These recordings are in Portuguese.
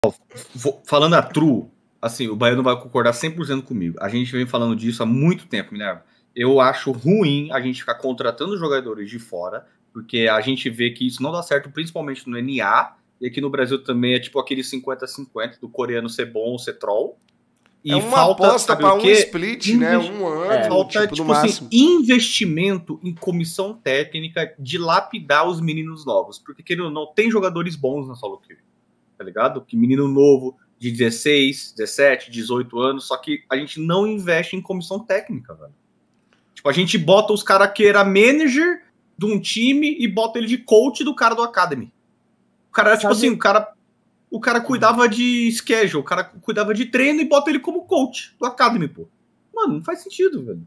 Falando a true, assim, o Baiano vai concordar 100% comigo. A gente vem falando disso há muito tempo, Minerva. Eu acho ruim a gente ficar contratando jogadores de fora, porque a gente vê que isso não dá certo, principalmente no NA, e aqui no Brasil também é tipo aquele 50-50 do coreano ser bom ou ser troll. É E uma falta, aposta sabe para o um quê? split, né? Um ano, Falta, tipo, no assim, máximo. investimento em comissão técnica de lapidar os meninos novos. Porque, querendo ou não, tem jogadores bons na solo queue, tá ligado? Que menino novo, de 16, 17, 18 anos, só que a gente não investe em comissão técnica, velho. Tipo, a gente bota os caras que era manager de um time e bota ele de coach do cara do Academy. O cara era, tipo assim, o cara cuidava de schedule, o cara cuidava de treino e bota ele como coach do Academy, pô. Mano, não faz sentido, velho.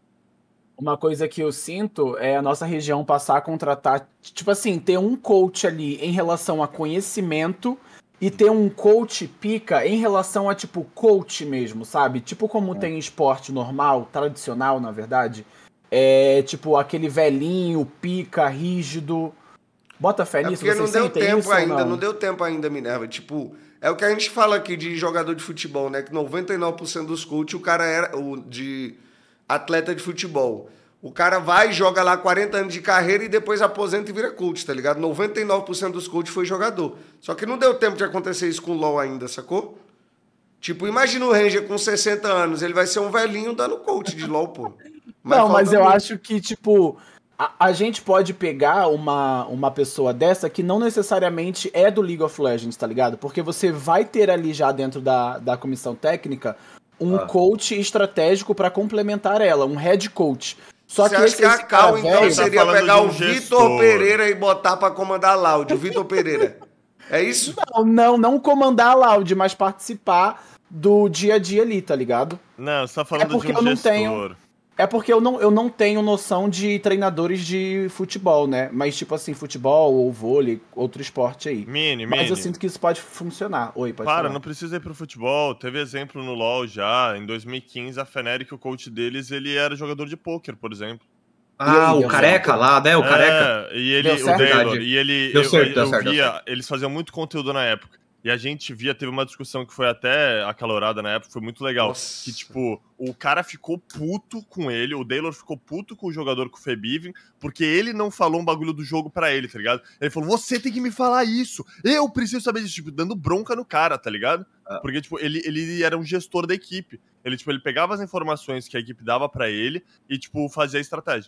Uma coisa que eu sinto é a nossa região passar a contratar, tipo assim, ter um coach ali em relação a conhecimento e ter um coach pica em relação a, tipo, coach mesmo, sabe? Tipo como tem esporte normal, tradicional, na verdade. É, tipo, aquele velhinho, pica, rígido. Bota fé nisso, porque não deu tempo isso ainda, não deu tempo ainda, Minerva. Tipo, é o que a gente fala aqui de jogador de futebol, né? Que 99% dos coaches, o cara era de atleta de futebol. O cara vai e joga lá 40 anos de carreira e depois aposenta e vira coach, tá ligado? 99% dos coaches foi jogador. Só que não deu tempo de acontecer isso com o LoL ainda, sacou? Tipo, imagina o Ranger com 60 anos, ele vai ser um velhinho dando coach de LoL, pô. Mas eu acho que, tipo, a gente pode pegar uma pessoa dessa que não necessariamente é do League of Legends, tá ligado? Porque você vai ter ali já dentro da comissão técnica um coach estratégico pra complementar ela, um head coach. Só Você acha que a Cal, então, seria pegar o Vitor Pereira e botar pra comandar a Loud, o Vitor Pereira? É isso? Não comandar a Loud, mas participar do dia a dia ali, tá ligado? Não, você tá falando de um gestor. É porque eu não tenho noção de treinadores de futebol, né? Mas tipo assim, futebol ou vôlei, outro esporte aí. Mas eu sinto que isso pode funcionar. Oi, pode falar. Não precisa ir pro futebol. Teve exemplo no LoL já. Em 2015, a Fnatic, o coach deles, ele era jogador de pôquer, por exemplo. Ah, o careca lá, né? O careca. E ele, o Daylor. E ele, deu certo, deu certo. Eles faziam muito conteúdo na época. E a gente via, teve uma discussão que foi até acalorada na época, foi muito legal. Nossa. Que, tipo, o cara ficou puto com ele, o Daylor ficou puto com o jogador, com o Febiven, porque ele não falou um bagulho do jogo pra ele, tá ligado? Ele falou, você tem que me falar isso, eu preciso saber disso, tipo, dando bronca no cara, tá ligado? Porque, tipo, ele era um gestor da equipe. Ele, tipo, ele pegava as informações que a equipe dava pra ele e, tipo, fazia a estratégia.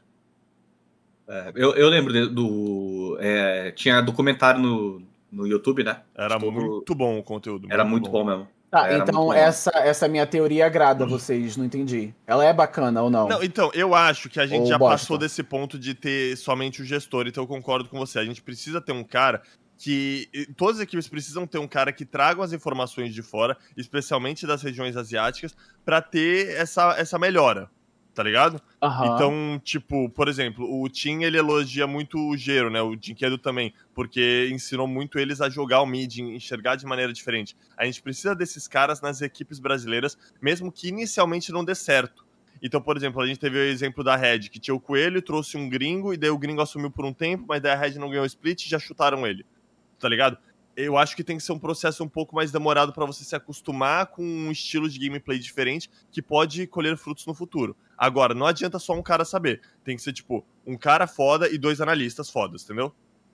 Eu lembro tinha documentário no YouTube, né? Era muito bom o conteúdo. Era muito bom mesmo. Tá, então essa minha teoria agrada a vocês, não entendi. Ela é bacana ou não? Não, então, eu acho que a gente já passou desse ponto de ter somente o gestor, então eu concordo com você. A gente precisa ter um cara que... Todas as equipes precisam ter um cara que traga as informações de fora, especialmente das regiões asiáticas, pra ter essa melhora. Tá ligado? Então, tipo, por exemplo, o Tim, ele elogia muito o Gero, né? O Dinquedo também, porque ensinou muito eles a jogar o mid, enxergar de maneira diferente. A gente precisa desses caras nas equipes brasileiras, mesmo que inicialmente não dê certo. Então, por exemplo, a gente teve o exemplo da Red, que tinha o Coelho, trouxe um gringo, e daí o gringo assumiu por um tempo, mas daí a Red não ganhou o split e já chutaram ele. Tá ligado? Eu acho que tem que ser um processo um pouco mais demorado para você se acostumar com um estilo de gameplay diferente que pode colher frutos no futuro. Agora, não adianta só um cara saber. Tem que ser, tipo, um cara foda e 2 analistas fodas, entendeu?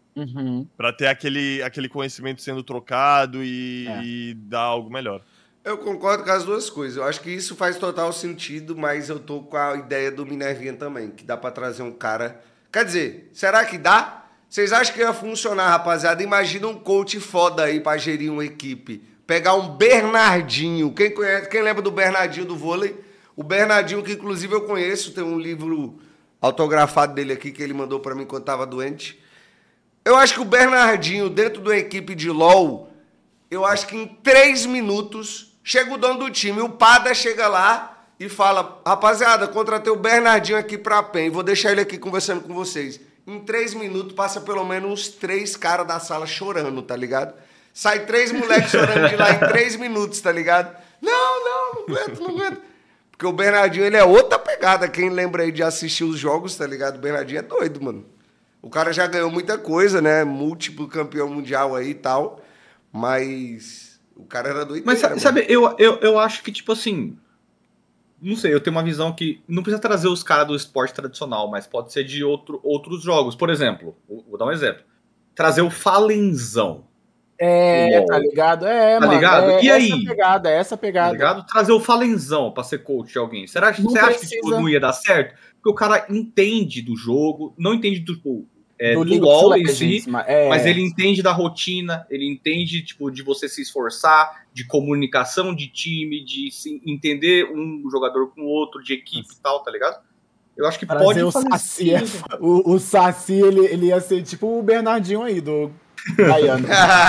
Pra ter aquele conhecimento sendo trocado e dar algo melhor. Eu concordo com as duas coisas. Eu acho que isso faz total sentido, mas eu tô com a ideia do Minervinha também, que dá pra trazer um cara... Quer dizer, será que dá? Vocês acham que ia funcionar, rapaziada? Imagina um coach foda aí pra gerir uma equipe. Pegar um Bernardinho. Quem lembra do Bernardinho do vôlei? O Bernardinho, que inclusive eu conheço, tem um livro autografado dele aqui que ele mandou pra mim quando tava doente. Eu acho que o Bernardinho, dentro de uma equipe de LoL, eu acho que em 3 minutos, chega o dono do time, o Pada chega lá e fala, rapaziada, contratei o Bernardinho aqui pra PEN, vou deixar ele aqui conversando com vocês. Em 3 minutos, passa pelo menos uns 3 caras da sala chorando, tá ligado? Sai 3 moleques chorando de lá em 3 minutos, tá ligado? Não aguento. Porque o Bernardinho, ele é outra pegada. Quem lembra aí de assistir os jogos, tá ligado? O Bernardinho é doido, mano. O cara já ganhou muita coisa, né? Múltiplo campeão mundial aí e tal. Mas O cara era doido. Mas sabe, eu acho que, tipo assim... Não sei, eu tenho uma visão que não precisa trazer os caras do esporte tradicional, mas pode ser de outros jogos. Por exemplo, vou dar um exemplo. Trazer o Falenzão. Tá ligado? Tá mano. ligado? E aí? Essa pegada. Tá ligado? Trazer o Falenzão pra ser coach de alguém. Você acha que tipo, não ia dar certo? Porque o cara entende do jogo, não entende do LoL em si, mas ele entende da rotina, ele entende tipo, de você se esforçar, de comunicação de time, de entender um jogador com o outro, de equipe e tal, tá ligado? Eu acho que pode fazer o Saci. O Saci, ele ia ser tipo o Bernardinho aí, do Baiano.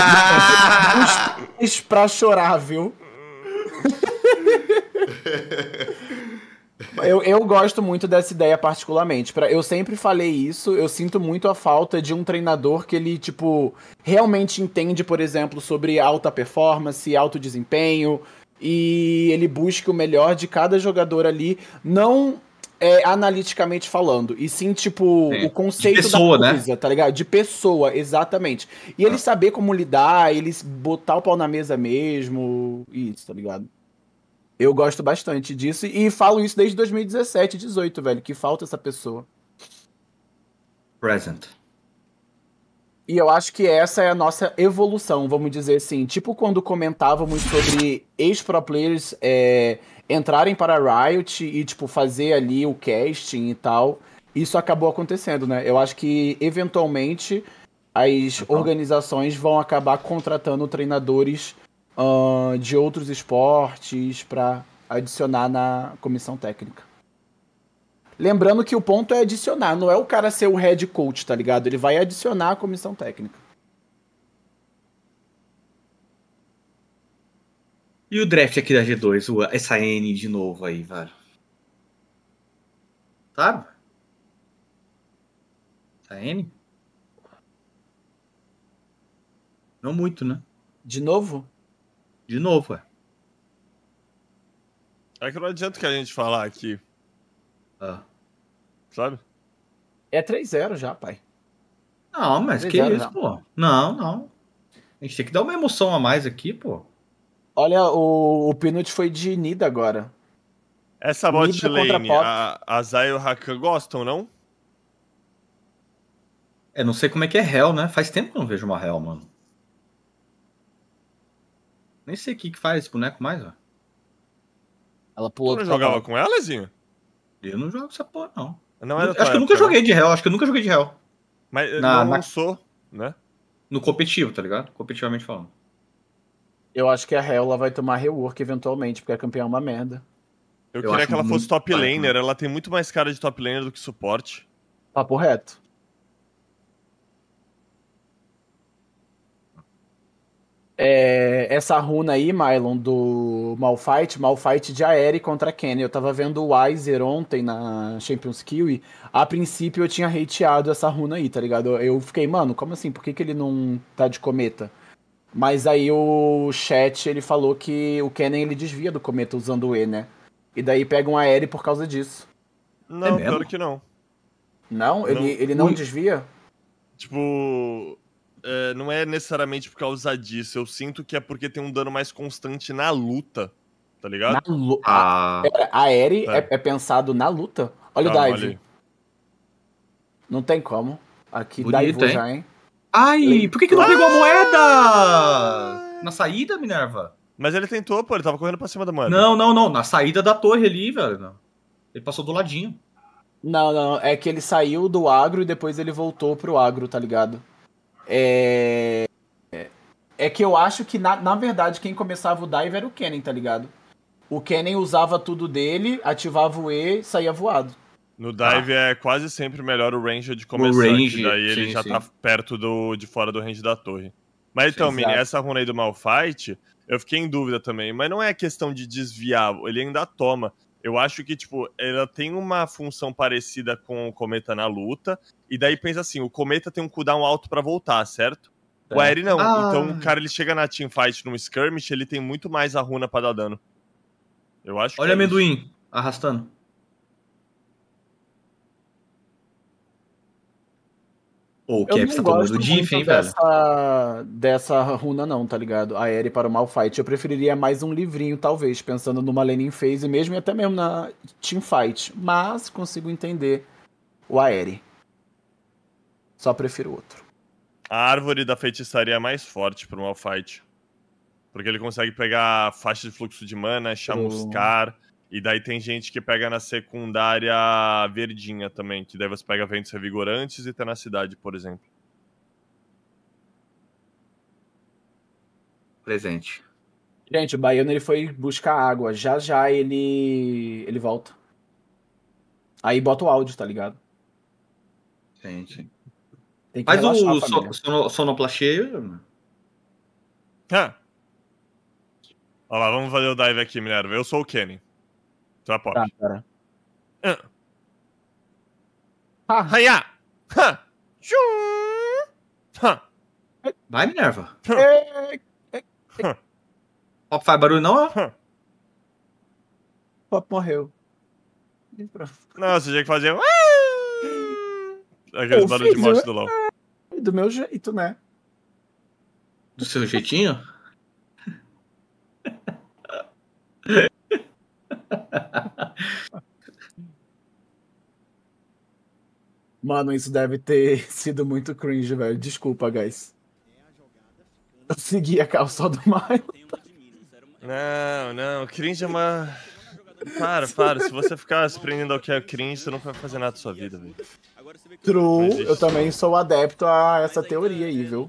Pra chorar, viu? Eu gosto muito dessa ideia particularmente. Eu sempre falei isso, eu sinto muito a falta de um treinador que ele, tipo, realmente entende, por exemplo, sobre alta performance, alto desempenho, e ele busca o melhor de cada jogador ali, não analiticamente falando, e sim, tipo, o conceito de pessoa, da coisa, né? Tá ligado? De pessoa, exatamente. E ele saber como lidar, ele botar o pau na mesa mesmo, isso, tá ligado? Eu gosto bastante disso e falo isso desde 2017, 18, velho, que falta essa pessoa. Present. E eu acho que essa é a nossa evolução, vamos dizer assim. Tipo quando comentávamos sobre ex-pro players entrarem para a Riot e, tipo, fazer ali o casting e tal. Isso acabou acontecendo, né? Eu acho que, eventualmente, as organizações vão acabar contratando treinadores de outros esportes para adicionar na comissão técnica. Lembrando que o ponto é adicionar, não é o cara ser o head coach, tá ligado? Ele vai adicionar a comissão técnica. E o draft aqui da G2, essa N de novo aí, velho? Sabe? Essa N? Não muito, né? De novo? De novo, é. É que não adianta que a gente falar aqui. Sabe? É 3-0 já, pai. Não, mas que isso, já. Pô. Não. A gente tem que dar uma emoção a mais aqui, pô. Olha, o Peanut foi de Nida agora. Essa bot lane, a Zay e o Rakan gostam, não? Não sei como é que é Hell, né? Faz tempo que eu não vejo uma Hell, mano. Nem sei o que faz esse boneco mais, ó. Ela pulou. Tu não jogava com ela, Lezinho? Eu não jogo essa porra, não. Acho que eu nunca joguei de Hell, Mas não lançou, né? No competitivo, tá ligado? Competitivamente falando. Eu acho que a Hell vai tomar rework eventualmente, porque a campeã é uma merda. Eu queria que ela fosse top laner, ela tem muito mais cara de top laner do que suporte. Papo reto. Essa runa aí, Mylon, do Malphite de Aery contra Kenny. Eu tava vendo o Weiser ontem na Champions Kill. A princípio eu tinha hateado essa runa aí, tá ligado? Eu fiquei, mano, como assim? Por que ele não tá de cometa? Mas aí o chat, ele falou que o Kennen, ele desvia do cometa usando o E, né? E daí pega um Aery por causa disso. Não, pior que não. Não? Ele não desvia? Tipo... não é necessariamente por causa disso. Eu sinto que é porque tem um dano mais constante na luta, tá ligado? A Aery é pensado na luta? Olha o dive. Olha. Não tem como. Aqui divou já, hein? Ai, por que não pegou a moeda? Na saída, Minerva? Mas ele tentou, pô, ele tava correndo pra cima da moeda. Não. Na saída da torre ali, velho. Não. Ele passou do ladinho. Não. É que ele saiu do agro e depois ele voltou pro agro, tá ligado? É que eu acho que, na verdade, quem começava o dive era o Kennen, tá ligado? O Kennen usava tudo dele, ativava o E e saía voado. No dive é quase sempre melhor o range de começar, que daí ele já tá perto de fora do range da torre. Mas então, Mini, essa runa aí do Malphite, eu fiquei em dúvida também, mas não é questão de desviar, ele ainda toma. Eu acho que, tipo, ela tem uma função parecida com o Cometa na luta, e daí pensa assim, o Cometa tem um cooldown alto pra voltar, certo? O Aery não. Então o cara, ele chega na teamfight num skirmish, ele tem muito mais a runa pra dar dano. Eu acho que olha o amendoim arrastando. Ou o Eu Caps tá não tomando gosto diff, hein, muito velho? dessa runa não, tá ligado? A Eri para o Malphite. Eu preferiria mais um livrinho, talvez, pensando numa laning phase mesmo e até mesmo na teamfight. Mas consigo entender o Aeri. Só prefiro outro. A árvore da feitiçaria é mais forte pro Malphite. Porque ele consegue pegar faixa de fluxo de mana, chamuscar. E daí tem gente que pega na secundária verdinha também. Que daí você pega ventos revigorantes e tenacidade, por exemplo. Presente. Gente, o Baiano ele foi buscar água. Já já ele volta. Aí bota o áudio, tá ligado? Sim. Tem que Mas relaxar, o família. sonoplastia... Ah. Olha lá, vamos fazer o dive aqui, Minerva. Eu sou o Kenny. Tu é pop. Tá, cara. Haiya! Vai, Minerva. É, Pop faz barulho não, ó? Pop morreu. Não, você tinha que fazer... Aqueles barulhos de morte do LoL. Do meu jeito, né? Do seu jeitinho? Mano, isso deve ter sido muito cringe, velho. Desculpa, guys. Eu segui a calça do Maio. Não, cringe é uma... Para, se você ficar se prendendo ao que é cringe, você não vai fazer nada da sua vida, velho. True, eu também sou adepto a essa teoria aí, viu?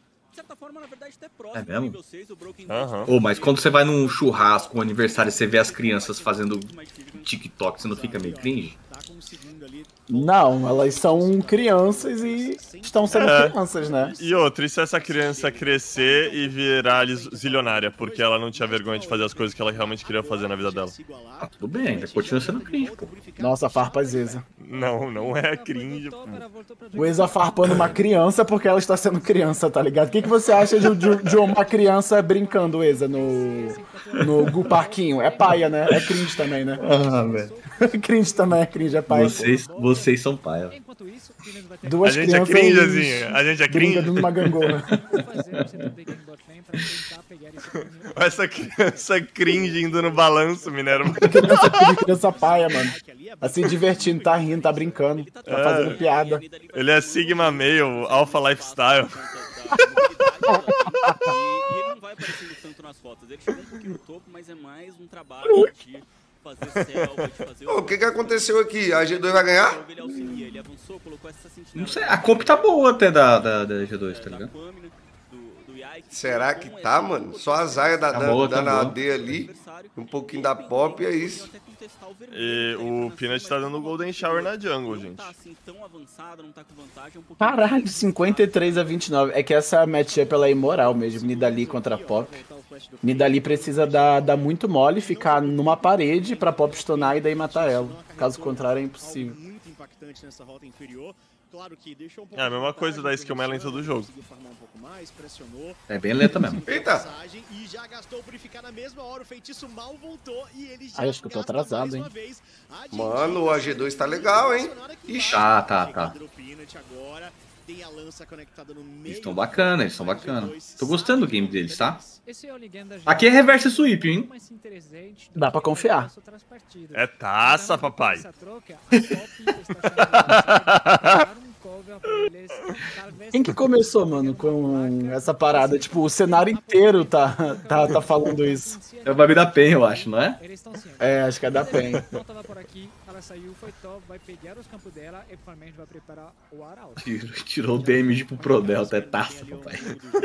É mesmo? Uhum. Mas quando você vai num churrasco, um aniversário, e você vê as crianças fazendo TikTok, você não fica meio cringe? Não, elas são crianças e estão sendo crianças, né? E outra, e se essa criança crescer e virar zilionária, porque ela não tinha vergonha de fazer as coisas que ela realmente queria fazer na vida dela? Ah, tudo bem, ainda continua sendo cringe, pô. Nossa, farpas Eza. Não é cringe, pô. O Eza farpando uma criança porque ela está sendo criança, tá ligado? O que você acha de uma criança brincando, Eza, no parquinho? É paia, né? É cringe também, né? Ah, velho. Cringe também é cringe, é paia. Vocês são paia. Duas a gente é cringezinho, a gente é cringe. Brincando numa gangorra. Essa criança cringe indo no balanço, Minerva. Criança paia, mano. Tá se divertindo, tá rindo, tá brincando, tá fazendo piada. Ele é Sigma Male, Alpha Lifestyle. E ele não vai aparecendo tanto nas fotos. Ele chegou um pouquinho no topo, mas é mais um trabalho de fazer selva, de fazer... O que aconteceu aqui? A G2 vai ganhar? Ele avançou, colocou essa sentinela... Não sei, a comp tá boa até da G2, tá ligado? Será que tá, mano? Só a Zaya dando a AD ali, um pouquinho da Pop e é isso. E o Peanut tá dando Golden Shower na jungle, gente. Caralho, 53-29. É que essa matchup ela é imoral mesmo, Nidalee contra Pop. Nidalee precisa dar muito mole, ficar numa parede pra Pop stunar e daí matar ela. Caso contrário é impossível. É a mesma coisa da skill mais lenta do jogo. É bem lenta mesmo. Eita! Ai, acho que eu tô atrasado, hein? Mano, o AG2 tá legal, hein? Ixi. Tá. Eles estão bacana, Tô gostando do game deles, tá? Aqui é reverse sweep, hein? Dá pra confiar. É taça, papai. Quem que começou, mano, com essa parada? Tipo, o cenário inteiro tá falando isso. É o bagulho da PEN, eu acho, não é? É, acho que é da PEN. Tirou o damage pro Prodel, até taça, papai.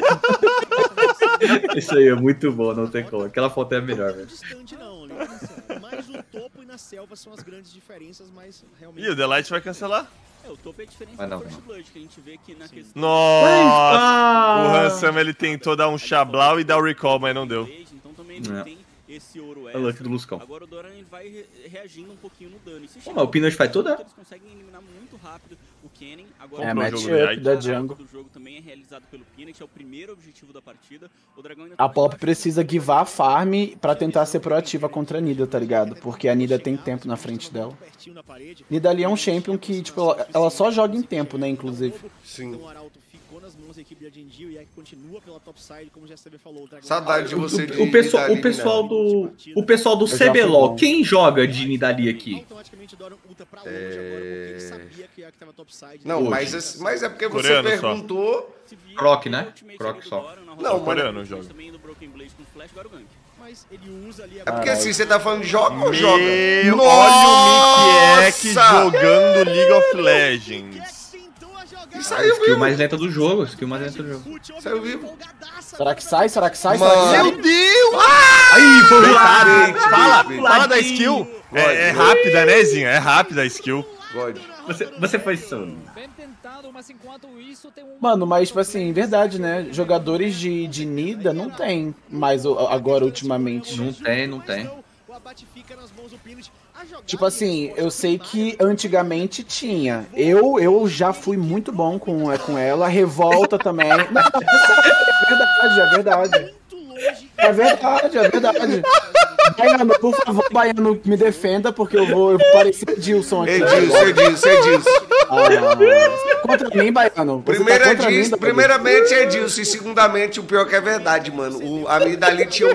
Isso aí é muito bom, não tem como. Aquela foto é a melhor, velho. Mas o topo e na selva são as grandes diferenças, mas realmente... E o The Light vai cancelar? É, o topo é a diferença Mas não, do First Blood, que a gente vê aqui na questão... Nossa! O Hansam, ele tentou dar um Xablau e dar o recall, mas não deu. Então também não tem esse ouro É o Luck do Luscão. Agora o Doran vai reagindo um pouquinho no dano. E se Mas o Peanut faz tudo, né? eles conseguem eliminar muito rápido o Kennen. Agora É, o matchup da jungle. do jogo também é realizado pelo Peanut, é o primeiro objetivo da partida. O Dragão ainda A tá Pop mais precisa baixo. givar a farm pra tentar ser proativa contra a Nida, tá ligado? Porque a Nida tem tempo na frente dela. Nida ali é um champion que, tipo, ela só joga em tempo, né, inclusive. Sim. Então o Arauto ficou nas mãos da equipe de Adinji, o Yak continua pela topside, como o GSTV falou. O Dragão Saudade de você de O pessoal do Eu já fui CBLOL, bom. quem joga de Nidalee aqui? automaticamente o Doran ulta pra longe agora, porque ele sabia que o Yak tava topside. Não, Hoje. mas é porque você Coreano só. perguntou. Se via Croc, o né? ultimate Croc ali do só. Doran na Não, rodada, coreano o joga. também do Broken Blade com flash, agora o gank. Mas ele usa ali É agora. porque assim, você tá falando de joga ou joga? Meu, olha o Mickey Nossa! jogando League of Legends. Isso aí eu Skill vi. mais lenta do jogo. Skill mais lenta do jogo. Saiu vivo. Será que sai? Será que sai? Mano. Será que sai? Meu Deus! Aí, vamos Perfeito, lá! Fala da skill. É rápida, né, Zinho? É rápida a skill. God. Você foi sono. Bem tentado, mas enquanto isso tem um... Mano, mas, tipo assim, verdade, né? Jogadores de Nida não tem mais agora, ultimamente. Não tem, não tem. O abate fica nas mãos do Peanut. A jogada Tipo assim, eu sei que antigamente tinha. Eu já fui muito bom com ela. Revolta também. Não, é verdade. muito longe. É verdade, é verdade. Baiano, por favor, Baiano, me defenda, porque eu vou parecer Dilson aqui. Edilson. Ah, contra mim, Baiano. Você Primeiro tá é contra mim, Edilson, Davi? primeiramente é Edilson, e segundamente o pior que é verdade, mano. A Nidalee tinha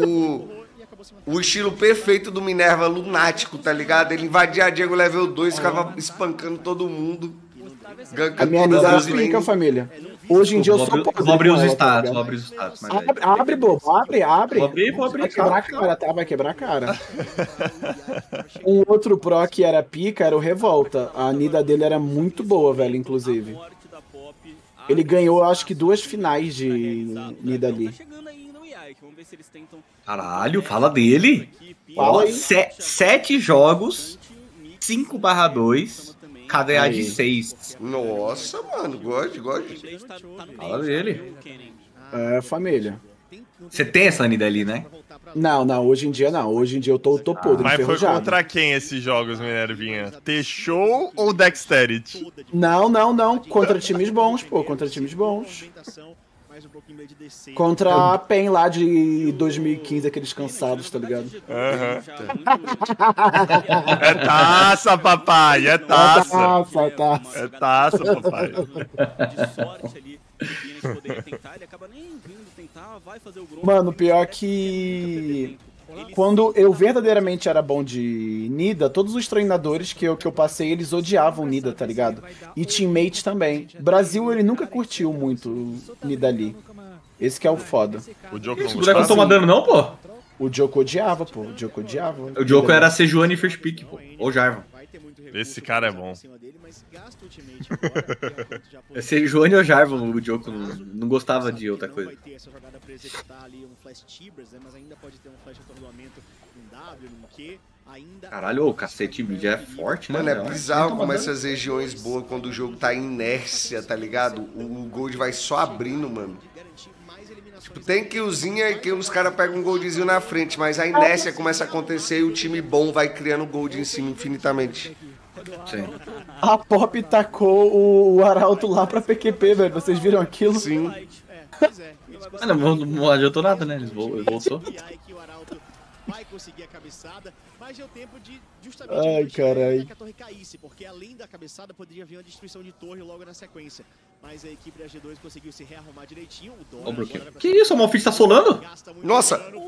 o estilo perfeito do Minerva lunático, tá ligado? Ele invadia a Diego level 2, ficava espancando todo mundo. A minha Nida era pica, família. Hoje em dia eu sou pobre. Vou abrir com os ela, tá status, ligado? vou abrir os status. Mas Abre, bobo, abre. Vou abrir, Vai quebrar a cara, tá? Vai quebrar a cara. Um outro pro que era pica era o Revolta. A Nida dele era muito boa, velho, inclusive. Morte da Pop, Ele ganhou, acho que 2 finais de Nida Tá ali. chegando ainda o Yike, vamos ver se eles tentam... Caralho, fala dele. Fala aí. 7 jogos, 5/2, KDA Aí. de 6. Nossa, mano, God. Fala dele. É, família. Você tem essa Nidalee, né? Não, hoje em dia não. Hoje em dia eu tô podre, Mas foi enferrujado. contra quem esses jogos, Minervinha? T-Show ou Dexterity? Não. Contra times bons, pô. Contra times bons. Contra a PEN lá de 2015, aqueles cansados, tá ligado? Aham. É taça, papai, é taça. Taça. É taça, papai. De sorte ali, o Phoenix poderia tentar, ele acaba nem vindo tentar, vai fazer o Grom. Mano, pior que... Quando eu verdadeiramente era bom de Nida, todos os treinadores que eu passei, eles odiavam Nida, tá ligado? E teammates também. Brasil, ele nunca curtiu muito Nidalee. Esse que é o foda. O Diogo não O boneco não gostava? toma dano, não, pô? O Joko odiava, pô. O Joko odiava. O Joko era Sejuani e First Pick, pô. Ou Jarvan. Esse cara é bom. É Sejuani ou Jarvan, o Joko não gostava de outra coisa. Vai ter essa jogada pra executar ali um flash Tibers, né? Mas ainda pode ter um flash atordoamento, um W, um Q. Ainda... Caralho, o cacete mid é forte, né? Mano, é Não, bizarro toma como dano. essas regiões boas, quando o jogo tá em inércia, tá ligado? O Gold vai só abrindo, mano. Tipo, tem killzinha e que os caras pegam um goldzinho na frente, mas a inércia começa a acontecer e o time bom vai criando gold em cima infinitamente. Sim. A Pop tacou o Arauto lá pra PQP, velho. Vocês viram aquilo? Sim. Ah, não adiantou nada, né? Ele voltou. Vai conseguir a cabeçada, mas deu tempo de justamente Ai, carai. que a torre caísse, porque além da cabeçada poderia vir uma destruição de torre logo na sequência. Mas a equipe da G2 conseguiu se rearrumar direitinho. O Dora, Ó, o Brook. Que isso, o Malphite tá solando? gasta muito Nossa! dano,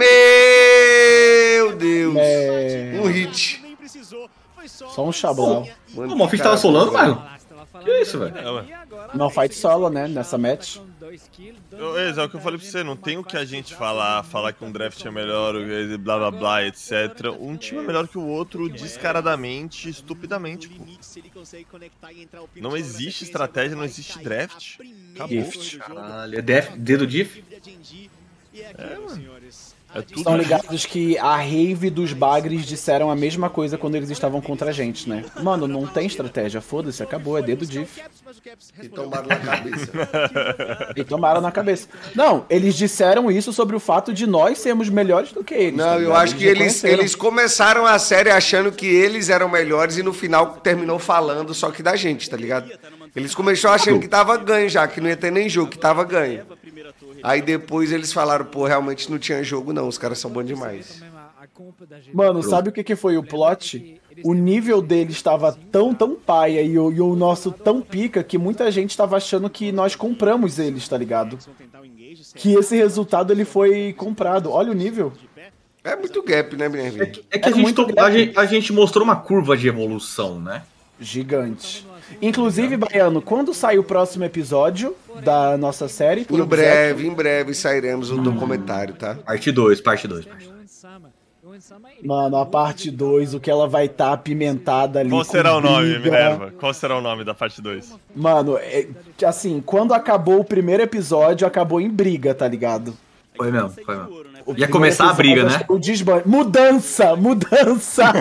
Meu Deus! É... Um hit. nem precisou, foi Só um chablau. Mano, O Malphite cara tava solando, bizarro. mano? Que isso, velho? Não fight solo, né? Nessa match. É o que eu falei pra você, não tem o que a gente falar que um draft é melhor, blá blá blá, etc. Um time é melhor que o outro descaradamente, estupidamente, pô. Não existe estratégia, não existe draft. Acabou. Gift. Caralho, é dedo diff? E é aquilo, senhores. Estão ligados que a rave dos bagres disseram a mesma coisa quando eles estavam contra a gente, né? Mano, não tem estratégia, foda-se, acabou, é dedo diff. E tomaram na cabeça. E tomaram na cabeça. Não, eles disseram isso sobre o fato de nós sermos melhores do que eles. Não, tá eu ligado? acho que eles começaram a série achando que eles eram melhores e no final terminou falando só que da gente, tá ligado? Eles começaram achando que tava ganho já, que não ia ter nem jogo, que tava ganho. Aí depois eles falaram, pô, realmente não tinha jogo não, os caras são bons demais. Mano, sabe o que foi o plot? O nível deles estava tão paia e o nosso tão pica que muita gente tava achando que nós compramos eles, tá ligado? Que esse resultado ele foi comprado. Olha o nível. É muito gap, né, Minervinha? É que a gente mostrou uma curva de evolução, né? Gigante. Inclusive, Baiano, quando sai o próximo episódio da nossa série? Em breve sairemos o documentário, tá? Parte 2. Mano, a parte 2, o que ela vai estar apimentada ali. Qual será o nome, Minerva? Qual será o nome da parte 2? Mano, assim, quando acabou o primeiro episódio, acabou em briga, tá ligado? Foi mesmo. Ia começar a briga, né? O desbande. Mudança! Mudança!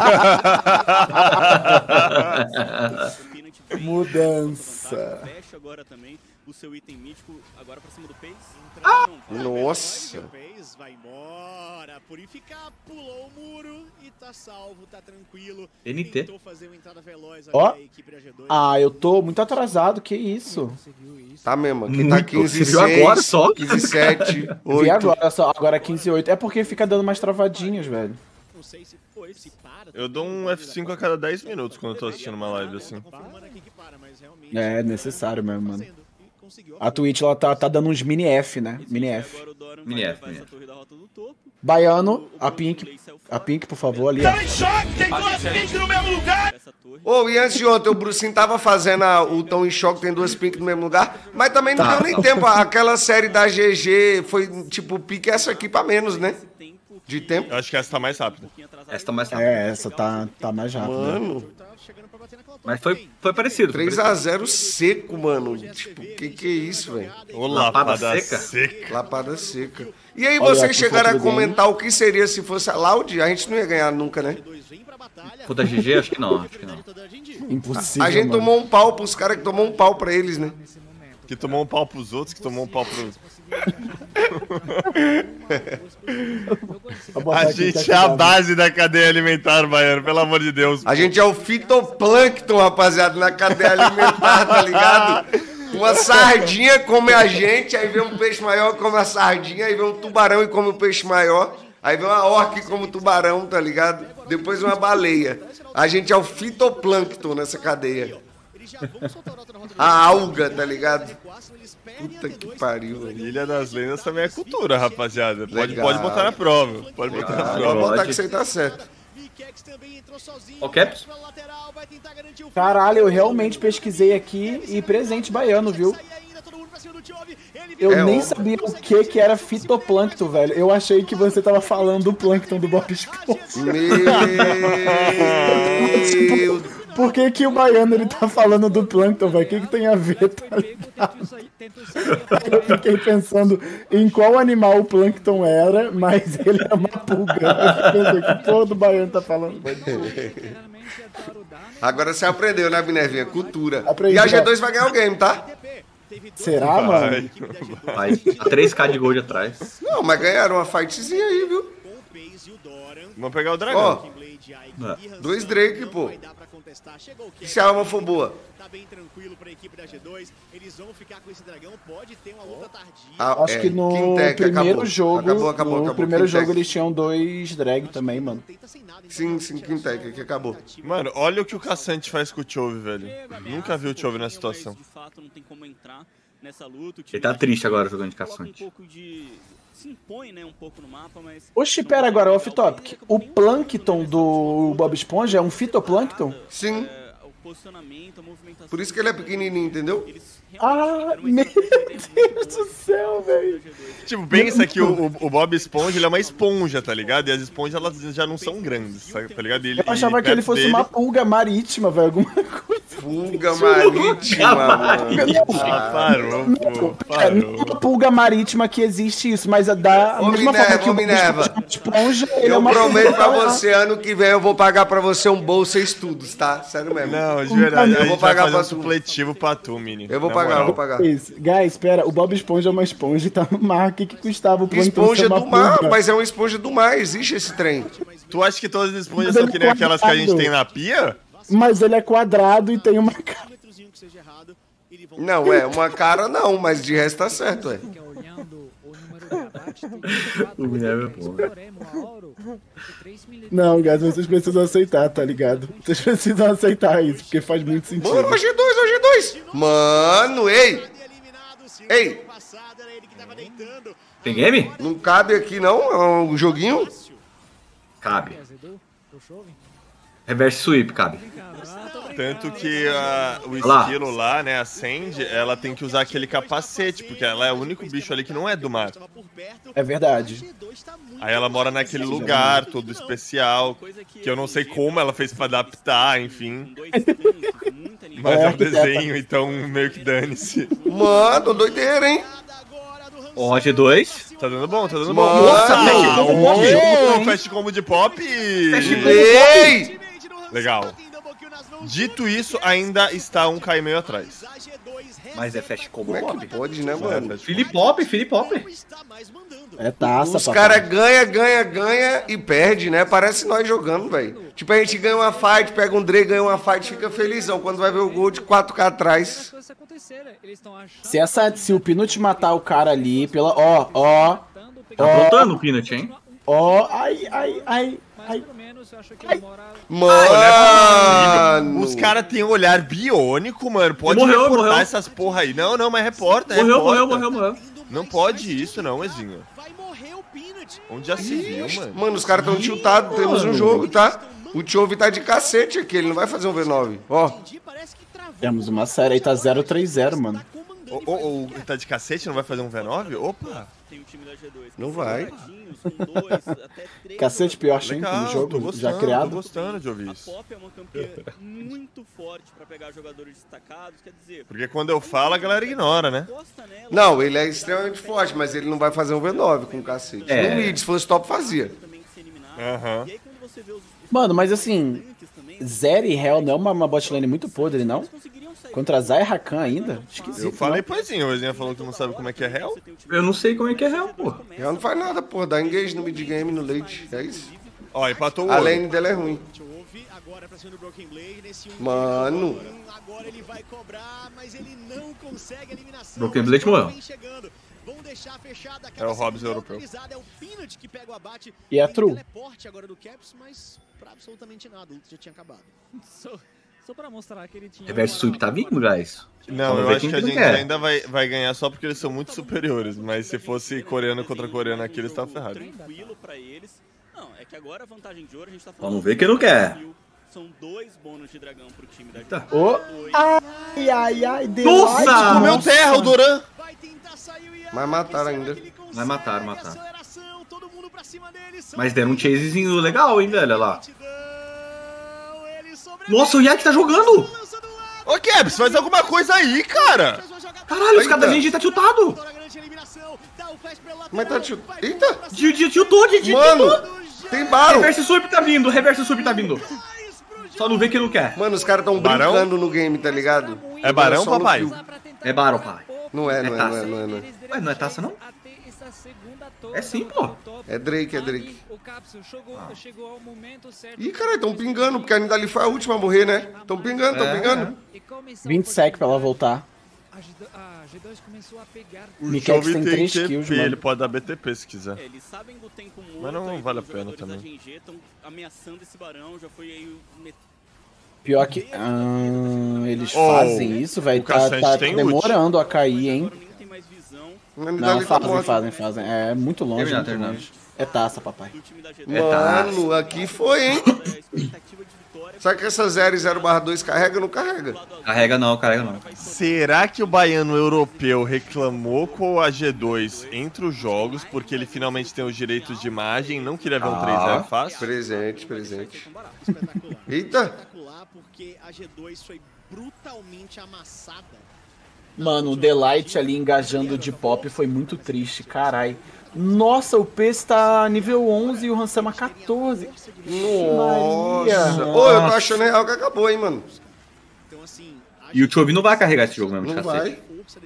Fecha agora também o seu item mítico agora pra cima do Pace. Nossa! O Pace vai embora, purificar, pulou o muro e tá salvo, tá tranquilo. NT. Tentou fazer uma entrada veloz ali Ó. da equipe da G2. Ah, eu tô muito atrasado, que isso? Tá mesmo, aqui tá 15-6, agora só? 15-7, E 8. agora só? Agora 15-8. É porque fica dando mais travadinhas, velho. Não sei se foi, se para. Eu dou um F5 a cada 10 minutos quando eu tô assistindo uma live assim. Confirmando aqui que para, mas realmente É necessário mesmo, mano. fazendo. E conseguiu A Twitch, ela tá dando uns mini F, né? Mini F. Agora o Doran Mini vai F, levar mini essa F. torre da rota do topo. Baiano, a Pink, por favor, ali, ó. Essa torre. Ô, e antes de ontem, o Brucinho tava fazendo o Tão em Choque, tem 2 Pink no mesmo lugar, mas também não deu nem tempo. Aquela série da GG foi, tipo, pique essa aqui pra menos, né? De tempo. Eu acho que essa tá mais rápida. Essa tá mais rápida. É, essa tá mais rápida. Mano, Tá chegando pra bater naquela torre. Mas foi parecido. 3-0 seco, mano. Tipo, que é isso, velho? Ô, Lapada lapada seca? seca. Lapada seca. E aí, Olha, vocês aqui, chegaram a foto do comentar o que seria se fosse a Loud? A gente não ia ganhar nunca, né? Vem pra batalha. Contra a GG, acho que não. Impossível, A gente mano. tomou um pau pros caras que tomou um pau pra eles, né? Que tomou um pau pros outros, que tomou um pau pro... Vou botar A aqui, gente tá é a aqui, base da cadeia alimentar, Baiano, pelo amor de Deus. A gente é o fitoplâncton, rapaziada, na cadeia alimentar, tá ligado? Uma sardinha come a gente, aí vem um peixe maior come a sardinha, aí vem um tubarão e come o peixe maior, aí vem uma orca e come o tubarão, tá ligado? Depois uma baleia. A gente é o fitoplâncton nessa cadeia. A alga, tá ligado? Puta que pariu, velho. Ilha das Lendas também é cultura, rapaziada. Legal. Pode botar na prova. Pode botar na Pode prova. botar que isso aí tá certo. Ó, Caps. Caralho, eu realmente pesquisei aqui e presente baiano, viu? Eu É nem óbvio. sabia o que era fitoplâncton, velho. Eu achei que você tava falando do plâncton do Bob Esponja. Meu... Por que o baiano ele tá falando do plâncton, velho? O que tem a ver, tá ligado? Eu fiquei pensando em qual animal o plâncton era, mas ele é uma pulga. Eu pensei, que porra do baiano tá falando? Agora você aprendeu, né, Minervinha? Cultura. Aprendi, E a né? G2 vai ganhar o game, tá? Será, mano? Vai. A 3k de gold atrás. Não, mas ganharam uma fightzinha aí, viu? Vamos pegar o dragão. Ó, 2 Drake, pô. E se a alma for boa? Tá bem tranquilo pra equipe da G2. Eles vão ficar com esse dragão. Pode ter uma luta tardia. Ah, Acho que no Quintec, primeiro acabou. jogo, Acabou. no primeiro Quintec. jogo eles tinham 2 drag também, mano. Sim, Quintec, que acabou. Mano, olha o que o Caçante faz com o Chove, velho. Nunca vi o Chove nessa situação. De fato, não tem como entrar nessa luta. O time Ele tá da triste G2 agora jogando de coloca caçante. um pouco de... se impõe, né, um pouco no mapa, mas... Oxi, pera agora, off-topic. O plâncton do Bob Esponja é um fitoplâncton? Sim. posicionamento, a movimentação. Por isso que ele é pequenininho, entendeu? Meu Deus do céu, velho. Tipo, pensa que o Bob Esponja, ele é uma esponja, tá ligado? E as esponjas, elas já não são grandes, tá ligado? Eu achava que ele fosse uma pulga marítima, velho, alguma coisa. Pulga marítima, mano. Parou. Uma pulga marítima que existe isso, mas da mesma forma que o Minerva, esponja, ele é eu uma prometo pra você, ano que vem eu vou pagar pra você um bolsa estudos, tá? Sério mesmo. Não, de verdade, eu vou pagar fazer pra um supletivo pra tu, Mini. Eu vou pagar, eu vou pagar. Guys, espera, o Bob Esponja é uma esponja e tá no mar, o que custava o Plankton Esponja ser uma do mar, pulga? mas é uma esponja do mar, existe esse trem. Tu acha que todas as esponjas são que nem aquelas que a gente tem na pia? Mas ele é quadrado e tem uma cara. Não, uma cara não, mas de resto tá certo, é. Não, guys, vocês precisam aceitar, tá ligado? Vocês precisam aceitar isso, porque faz muito sentido. Mano, OG2. Mano, ei! Tem game? Não cabe aqui não? É um joguinho? Cabe. Reverse sweep, cabe. Tanto que o esquilo lá, né, a Sandy, ela tem que usar aquele capacete, porque ela é o único bicho ali que não é do mar. É verdade. Aí ela mora naquele lugar todo especial, que eu não sei como ela fez pra adaptar, enfim. Mas é um desenho, então meio que dane-se. Mano, doideira, hein? Ó, G2. Tá dando bom. Nossa, Fast combo de pop! Ei! Legal. Dito isso, ainda está 1K atrás. Mas é fast combo Como é pop. que pode, né, mano? Felipe Pop. É taça, Os caras ganha e perde, né? Parece nós jogando, velho. Tipo, a gente ganha uma fight, pega um Dre, ganha uma fight, fica felizão. Quando vai ver o gol de 4K atrás. Se o Peanut matar o cara ali, pela. Tá brotando o Peanut, hein? Ai. Mano! Os caras têm um olhar biônico, mano. Pode Morreu, reportar morreu. essas porra aí. Não, mas reporta. Morreu. Não pode isso não, Ezinho. Onde já se viu, mano? Mano, os caras tão tiltados. Temos um jogo, tá? O Chove tá de cacete aqui. Ele não vai fazer um V9. Ó. Temos uma série aí, tá 0-3-0, mano. Tá de cacete, não vai fazer um V9? Opa! Não vai. Cacete, pior time Legal, no jogo, tô gostando, já criado. Tô gostando de ouvir isso. A Pop é uma campeã muito forte pra pegar jogadores destacados, quer dizer... Porque quando eu falo, a galera ignora, né? Não, ele é extremamente forte, mas ele não vai fazer um V9 com cacete. No mid, se fosse top, fazia. Aham. Mano, mas assim, Zeri e Hell não é uma botlane muito podre, não? Contra Zay e Rakan ainda? Esquisito. Eu falei pro Ezinho, o Ezinho falou que não sabe como é que é real. Eu não sei como é que é real, pô. Ela não faz nada, pô. Dá engage no mid game, no late. É isso. Ó, empatou o A olho. lane dela é ruim. Mano. Agora ele vai cobrar, mas ele não consegue a eliminação. Broken Blade morreu. Vão deixar fechada É o Hobbs europeu. É o Peanut que pega o abate. E é true. Teleporte agora do Caps, mas pra absolutamente nada. O luta já tinha acabado. Só pra mostrar que ele tinha... Reverse sweep tá vindo, guys? Não, Vamos eu ver acho quem que a que gente quer. ainda vai ganhar só porque eles são muito superiores. Mas se fosse coreano contra coreano aqui, eles estavam ferrados. Tranquilo pra eles. Não, é que agora a vantagem de ouro a gente tá falando... Vamos ver quem não quer. São 2 bônus de dragão pro time da Tá. Ai, Nossa! Comeu terra, o Doran! Mas mataram ainda. Mas mataram. Mas deram um chasezinho legal, hein, velho? Olha lá. Nossa, o Yak tá jogando! Ô, Kebs, faz alguma coisa aí, cara! Caralho, os caras da gente tá tiltado! Mas tá tiltado. Eita! Tiltou, Mano! Tem Baron! Reverse sweep tá vindo. Só não vê quem não quer. Mano, os caras tão Barão? brincando no game, tá ligado? É Barão, Só no papai? kill. É Baron, pai. Não é. Ué, não é taça, não? É sim, pô. É Drake. O Capsule chegou ao momento certo. Ih, caralho, tão pingando, porque a Nidali foi a última a morrer, né? Tão pingando. 20 sec pra ela voltar. A G2 começou a pegar... O Mikex Chove tem tem 3 TP, kills, ele mano. pode dar BTP se quiser. Eles sabem do tempo morto. Mas não aí vale a os pena jogadores da também. GG estão ameaçando esse barão, já foi aí Pior que... eles fazem isso, velho. o Caçante Tá tem demorando a cair, hein? nem tem mais visão. A Não, Nidali tá morta. fazem. É muito longe, muito longe. É taça, papai. Mano, aqui foi, hein? Será que essa 0/2 carrega ou não carrega? Carrega não. Será que o baiano europeu reclamou com a G2 entre os jogos, porque ele finalmente tem os direitos de imagem e não queria ver um 3-0 fácil? Presente. Eita! Porque a G2 foi brutalmente amassada. Mano, o Delight ali engajando de pop foi muito triste, carai. Nossa, o PS tá nível 11 e o Hansama 14. Nossa! Ô, eu tô achando real que acabou, hein, mano. Então, assim, E o Chovy não vai carregar esse jogo mesmo, de Não cacete.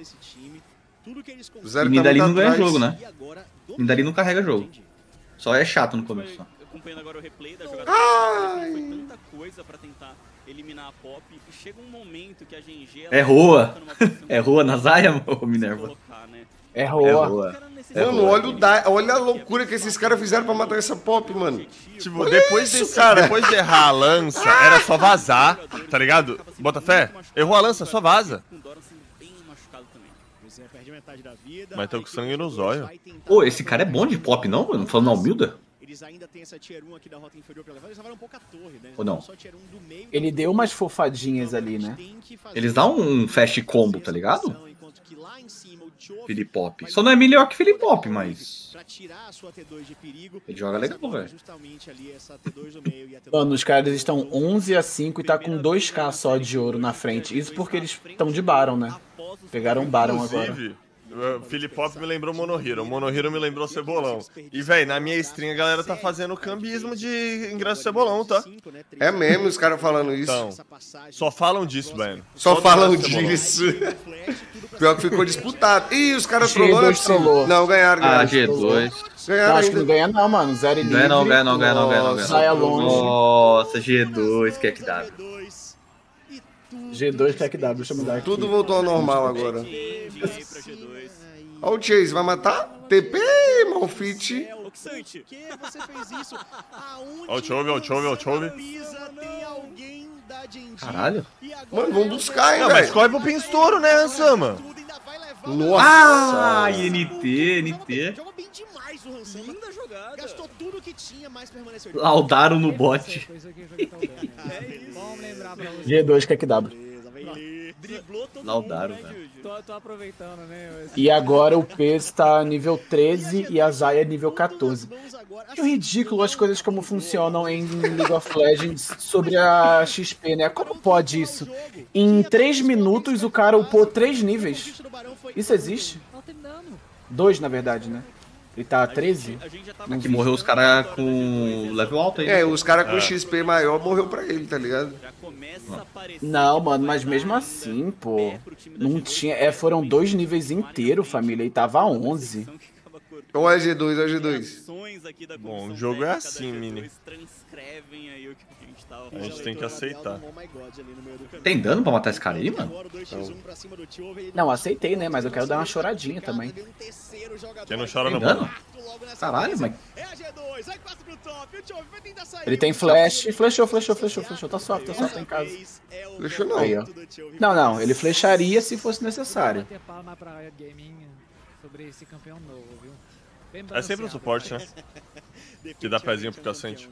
vai. E Nidali não ganha jogo, né? E agora, Nidali não carrega jogo. Só é chato no começo. Só. Acompanhando agora o replay da jogada. Foi tanta coisa pra tentar eliminar a Pop. E chega um momento que a GNG... É Roa. É Roa na Zaya, ô Minerva? É É Roa. Roa. Mano, olha a loucura que esses caras fizeram pra matar essa Pop, mano. Tipo, Olha depois isso, desse, cara. depois de errar a lança, era só vazar, tá ligado? Bota fé? Errou a lança, só vaza. Mas tô com sangue nos olhos. Pô, esse cara é bom de pop, não, mano? Falando na humilda? Eles ainda têm essa tier 1 aqui da rota inferior pra levar, eles levaram um pouco a torre, né? Ou não? Só tier 1 do meio. Ele deu umas fofadinhas ali, né? Eles dão um fast combo, tá ligado? Felipe Pop. Só não é melhor que Felipe Pop, mas... Ele joga legal, velho. Mano, os caras estão 11-5 e tá com 2k só de ouro na frente. Isso porque eles estão de Baron, né? Pegaram Baron agora. Inclusive, o Philip Pop me lembrou Monohiro. O Monohiro me lembrou Cebolão. E, velho, na minha stream a galera tá fazendo cambismo de ingresso Cebolão, tá? É mesmo os caras falando isso. Então, só falam disso, velho. Só falam do Cebolão. disso. Pior que ficou disputado. Ih, os caras G2 trollou, não é possível. trollou. Não, ganharam. Ah, Ganharam, G2. ganharam Acho que não ainda. ganha não, mano. Zero e livre. Ganha não. Saia longe. Nossa, G2, que é que dá? G2 quer que dá, deixa eu mudar aqui. Tudo voltou ao normal agora. Ó o Chase, vai matar? TP, Malfit. Ó o Chove. Caralho. Mano, vamos buscar, hein, Não, mas velho. corre pro Pinstouro, né, Ansama? Nossa. Ah, NT. Jogou bem demais o Hansama. Linda jogada. Gastou tudo que tinha, mas permaneceu. Laudaram no bot. Foi isso aqui que o jogo tá dando. Vamos lembrar pra você. G2 quer que dá. Driblou todo Laudaram, mundo, né, velho. Juju? Tô aproveitando, né? E agora o P está nível 13 e a Zaya nível 14. Que ridículo as coisas como funcionam em League of Legends sobre a XP, né? Como pode isso? Em 3 minutos o cara upou 3 níveis. Isso existe? Tá terminando. 2, na verdade, né? Ele tá a 13? A gente já tá Que morreu os caras com level alto aí. É, os caras com XP maior morreu pra ele, tá ligado? já começa a aparecer. Não, mano, mas mesmo assim, pô. Não tinha. Foram 2 níveis inteiros, família, e tava a 11. Ou é G2, é G2. Bom, o jogo é assim, Mini. Transcrevem aí o que a gente tava A gente tem que aceitar. Tem dano pra matar esse cara aí, mano? Não, aceitei, né? Mas eu quero dar uma choradinha também. Quem não chora Tem não dano? Caralho, mas... Ele tem flash. Flechou. Tá suave em casa. Deixa não. Aí, ó. Não, ele flecharia se fosse necessário. Bater palma pra Riot Gaming sobre esse campeão novo, viu? Bem É sempre um balanceado. suporte, né? Que dá pezinho pro cacete.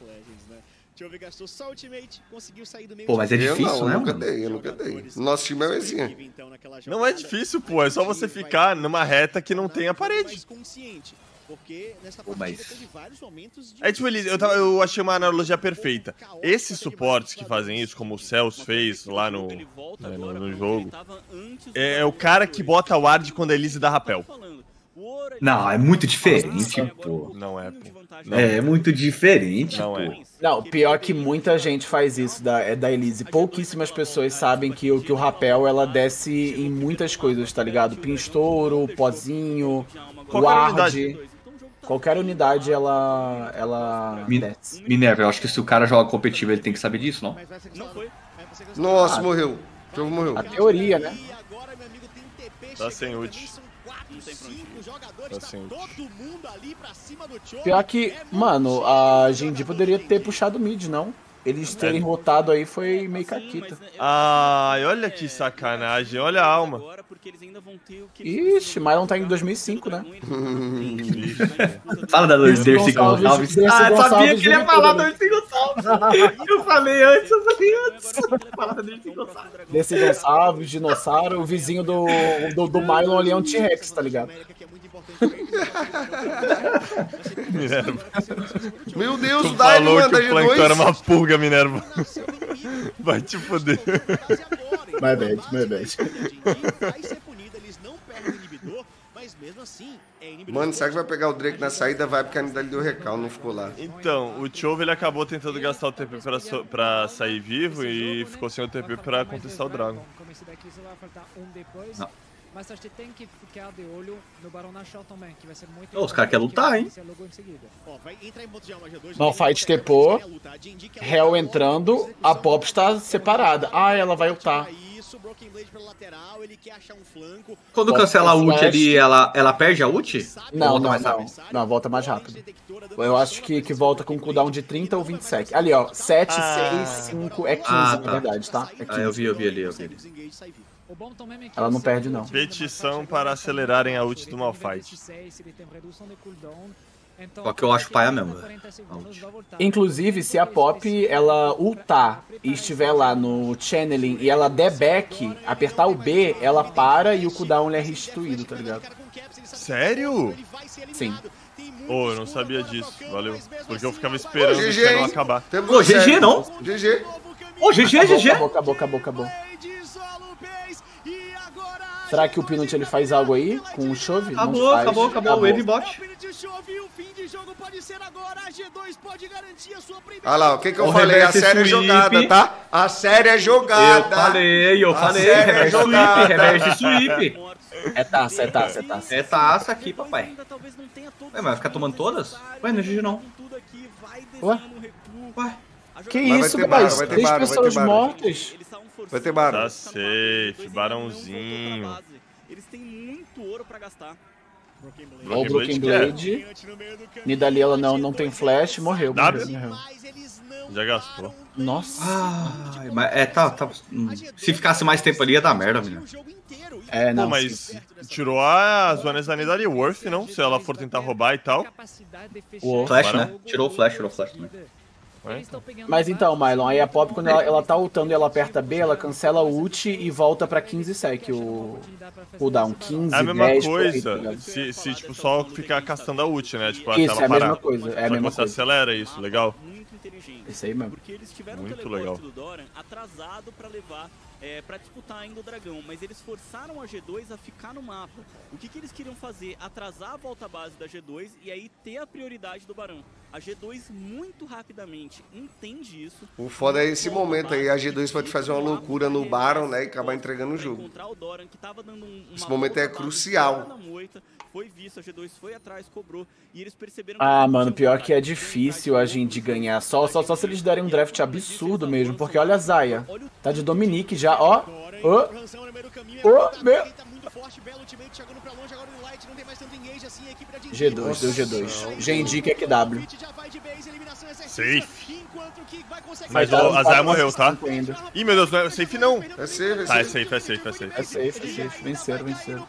Pô, mas é Eu difícil, não, né, eu nunca dei. Nosso time é o Ezinha. Não é difícil, pô. É só você ficar numa reta que não tem a parede. Pô, mas... É tipo, eu achei uma analogia perfeita. Esses suportes que fazem isso, como o Celso fez lá no jogo, é o cara que bota o ward quando a Elise dá rapel. Não, é muito diferente, pô. Não é, pô. É muito diferente, Não pô. é. Não, pior que muita gente faz isso da Elise. Pouquíssimas pessoas sabem que o rapel ela desce em muitas coisas, tá ligado? Pinstouro, pozinho, ward. Qualquer unidade ela desce. Minerva, eu acho que se o cara joga competitivo, ele tem que saber disso, não? Nossa, morreu. O jogo morreu. A teoria, né? Tá sem ult. Tá sem ult. Pior que, mano, a Genji poderia ter puxado mid, não? Eles terem rotado aí foi meio caquita. Ai, olha que sacanagem, olha a alma. Ixi, Mylon tá em 2005, né? Fala da Dercy Gonçalves. Ah, sabia que ele ia falar da Dercy Gonçalves. Eu falei antes. Fala da Dercy Gonçalves. Dercy Gonçalves, dinossauro, o vizinho do Mylon ali é um T-Rex, tá ligado? Meu Deus, Tu o Daime falou manda que o Plankton era G2. uma purga, Minerva. Vai te foder. My bad. Vai ser punido, eles não perdem o inibidor, mas mesmo assim é inibidor. Mano, será que vai pegar o Drake na saída? Vai, porque a Nidali deu recal, não ficou lá. Então, o Chove ele acabou tentando gastar o TP pra sair vivo e ficou sem o TP pra contestar o Dragon. Como esse daqui só vai faltar depois. Não. Mas a gente tem que ficar de olho no Barão na Shell também, que vai ser muito Os caras querem lutar, hein? Não, fight tepô, Hell entrando, a Pop está separada. Ah, ela vai ultar. Quando cancela a ult ali, ela perde a ult? Não, volta mais rápido. Eu acho que volta com cooldown de 30 ou 27. Ali, ó, 7, 6, 5, é 15, na verdade, tá? É 15. Eu vi ali. Ela não perde, não. Petição para acelerarem a ult do Malphite. Só que eu acho paia mesmo, velho. Inclusive, se a Pop, ela ultar e estiver lá no channeling e ela der back, apertar o B, ela para e o cooldown é restituído, tá ligado? Sério? Sim. Oh, eu não sabia disso, valeu. Porque eu ficava esperando o channel acabar. Ô, GG não? GG. Ô, GG. Acabou. Será que o Peanut ele faz algo aí com o Chove? Acabou o Wave Bot. Olha lá, o que eu falei? A série é jogada, tá? A série é jogada. Eu falei. Reverse sweep. É taça. É taça aqui, papai. Ué, mas vai ficar tomando todas? Ué, não é GG não. Ué? Que Mas isso, vai ter guys? Baron, vai ter 3 Baron, vai ter pessoas Baron. mortas. Vai ter Baron. Tá safe, Barãozinho. Eles têm muito ouro pra gastar. Ó, o Broken Blade. Nidalee, ela não tem flash, morreu. Já gastou. Nossa. Mas se ficasse mais tempo ali ia dar merda, menino. É, não. Pô, mas tirou as zonas da Nidalee Worth, não? Se ela for tentar roubar e tal. Flash, né? Tirou o flash também. Mas então, Mylon, aí a Pop, quando ela tá ultando e ela aperta B, ela cancela o ult e volta pra 15 sec o cooldown. 15, É a mesma 10, coisa, por aí, se tipo, só ficar castando a ult, né? Tipo, isso, até ela é a parar. mesma coisa. É a Só mesma que você coisa. acelera isso, legal. Isso aí mesmo. Porque eles tiveram Muito o teleporte legal. do Doran atrasado pra levar, pra disputar ainda o dragão, mas eles forçaram a G2 a ficar no mapa. O que eles queriam fazer? Atrasar a volta base da G2 e aí ter a prioridade do Barão. A G2 muito rapidamente entende isso. O foda é esse momento aí, a G2 pode fazer uma loucura no Baron, né, e acabar entregando o jogo. Esse momento é crucial. Foi visto, a G2 foi atrás, cobrou, e eles perceberam... Mano, pior que é difícil a gente ganhar, só se eles derem um draft absurdo mesmo, porque olha a Zaya, tá de Dominique já, ó, meu... G2, deu G2, Genji que é QW. Safe. Mas a Zaya morreu, tá? Ih, meu Deus, não é safe não. É safe, Tá, é safe. É safe, venceram.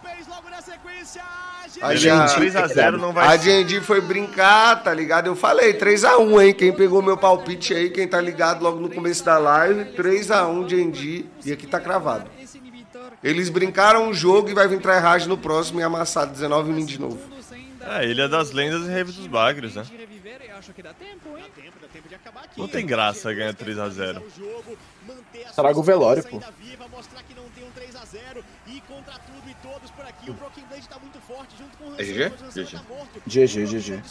A Beleza, 3x0 não vai A Genji foi brincar, tá ligado? Eu falei, 3x1, hein? Quem pegou meu palpite aí, quem tá ligado logo no começo da live, 3x1 Genji, e aqui tá cravado. Eles brincaram o jogo e vai vir tryhard no próximo e amassar 19 min de novo. Ilha das Lendas e Rave dos Bagres, né? Não tem graça ganhar 3x0. Traga o velório, pô. É GG? GG.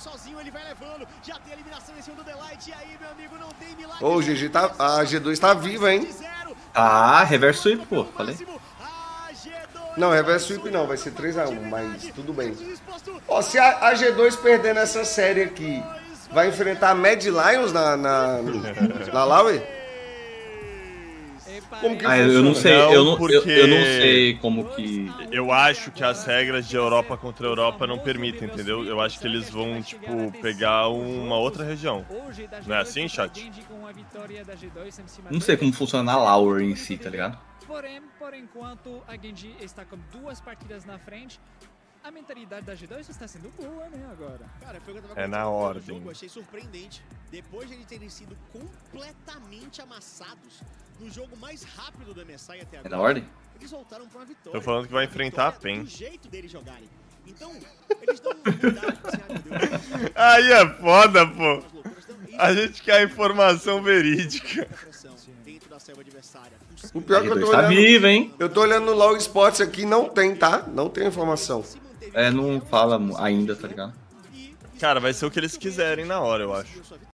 Ô, o GG tá. A G2 tá viva, hein? Reverse sweep, pô. Falei. Não, reverse sweep não, vai ser 3x1, mas tudo bem. Ó, se a G2 perder nessa série aqui, vai enfrentar a Mad Lions na Laue? Como que eu não sei, Não, eu não porque- sei como que. Eu acho que as regras de Europa contra a Europa não permitem, entendeu? Eu acho que eles vão, tipo, pegar uma outra região. Não é assim, chat? Não sei como funciona a Lauer em si, tá ligado? Porém, por enquanto, a Genji está com 2 partidas na frente. A mentalidade da G2 está sendo boa, né, agora. Cara, foi o que eu tava É na comentando no ordem. jogo, eu achei surpreendente. Depois de eles terem sido completamente amassados no jogo mais rápido do MSI até É agora. na ordem? Eles voltaram pra uma vitória. Tô falando que vai enfrentar a PEN. Do jeito deles jogarem. Então, eles dão mudado, assim, ah, meu Deus. Aí é foda, pô. As loucuras, então, isso A gente quer a informação verídica. é pressão dentro da selva adversária. O pior é que eu G2 tô tá olhando. vivo, hein? Eu tô olhando no LoL Sports aqui, não tem, tá? Não tem informação. Não fala ainda, tá ligado? Cara, vai ser o que eles quiserem na hora, eu acho.